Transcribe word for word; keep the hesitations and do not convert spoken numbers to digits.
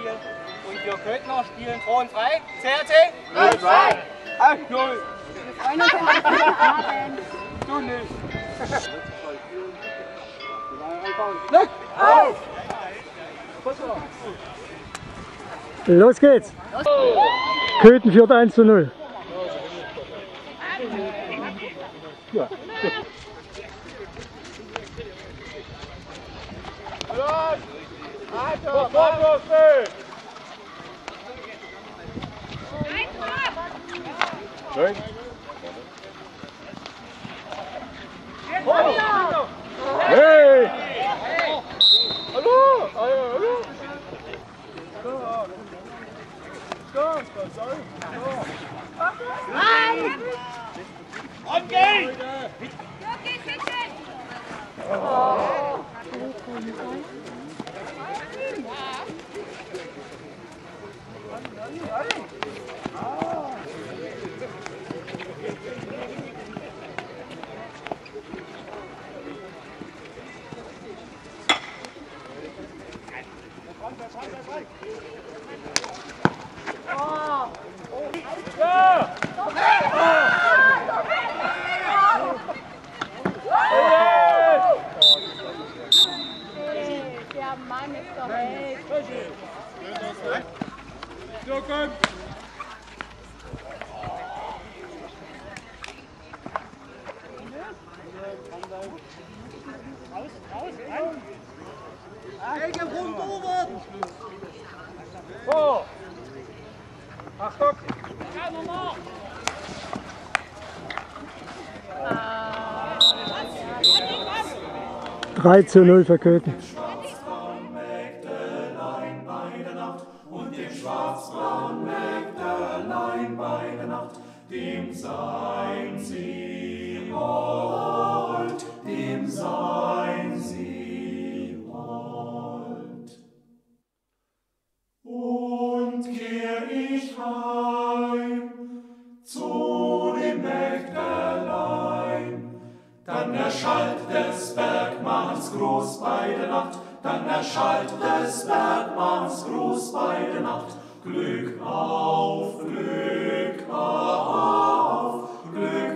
spielen. Und wir Köthner spielen froh und frei. C R C? null zwei. acht null. Du nicht. Auf! Los geht's! Köthen führt eins zu null. Ja. Los! Weiter! Los, Schön. Hey! Hallo! Hallo! Nein! Und gehen! Der Mann ist doch echt. So, komm! Raus, raus, rein! Ecke rund over! So! Achtung! Ja, nochmal! drei zu null für Köthen. Und dem schwarzbraunen Mägdelein bei der Nacht, dem sein sie hold, dem sein sie hold. Und kehr ich heim zu dem Mägdelein, dann erschallt des Bergmanns Gruß bei der Nacht, dann erschallt des Bergmanns Gruß bei der Nacht. Glück auf, Glück auf, Glück